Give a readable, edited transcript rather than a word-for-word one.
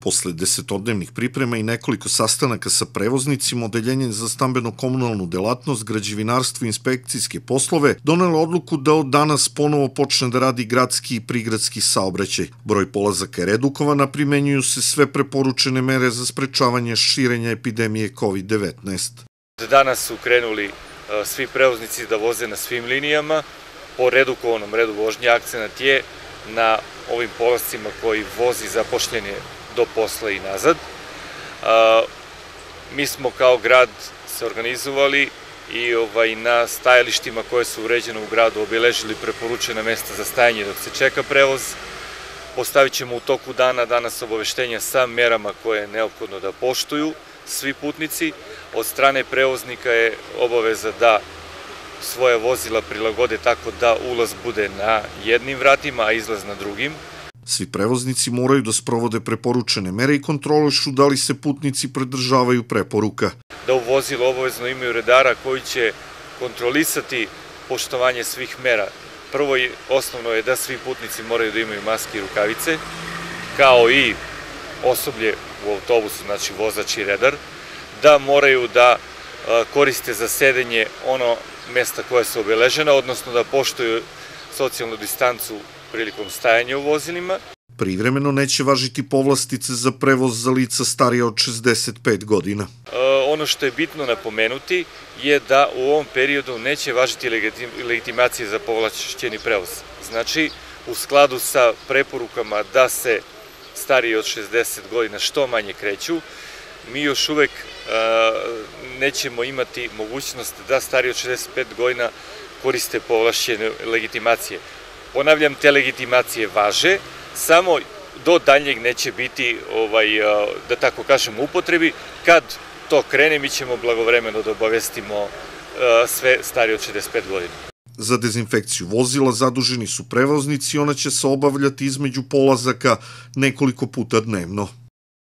Posle desetodnevnih priprema i nekoliko sastanaka sa prevoznicima, Odeljenje za stambeno-komunalnu delatnost, građevinarstvo i inspekcijske poslove donelo odluku da od danas ponovo počne da radi gradski i prigradski saobraćaj. Broj polazaka je redukovan, a primenjuju se sve preporučene mere za sprečavanje širenja epidemije COVID-19. Danas su krenuli svi prevoznici da voze na svim linijama po redukovanom redu vožnje. Akcenat je na ovim polazcima koji vozi zapošljeni do posla i nazad. Mi smo kao grad se organizovali i na stajalištima koje su uređene u gradu obeležili preporučena mesta za stajanje dok se čeka prevoz. Postavit ćemo u toku dana danas obaveštenja sa merama koje je neophodno da poštuju svi putnici. Od strane prevoznika je obaveza da svoje vozila prilagode tako da ulaz bude na jednim vratima, a izlaz na drugim. Svi prevoznici moraju da sprovode preporučene mere i kontrolišu da li se putnici pridržavaju preporuka. Da u vozilu obavezno imaju redara koji će kontrolisati poštovanje svih mera. Prvo i osnovno je da svi putnici moraju da imaju maske i rukavice, kao i osoblje u autobusu, znači vozač i redar, da moraju da koriste za sedenje ono mesta koja su obeležena, odnosno da poštuju socijalnu distancu prilikom stajanja u vozilima. Privremeno neće važiti povlastice za prevoz za lica starije od 65 godina. Ono što je bitno napomenuti je da u ovom periodu neće važiti legitimacije za povlašćeni prevoz. Znači, u skladu sa preporukama da se stariji od 60 godina što manje kreću, mi još uvek nećemo imati mogućnost da stariji od 65 godina koriste povlašćene legitimacije. Ponavljam, te legitimacije važe, samo do daljnjeg neće biti, da tako kažem, upotrebi. Kad to krene, mi ćemo blagovremeno da obavestimo sve starije od 65 godina. Za dezinfekciju vozila zaduženi su prevoznici i ona će se obavljati između polazaka nekoliko puta dnevno.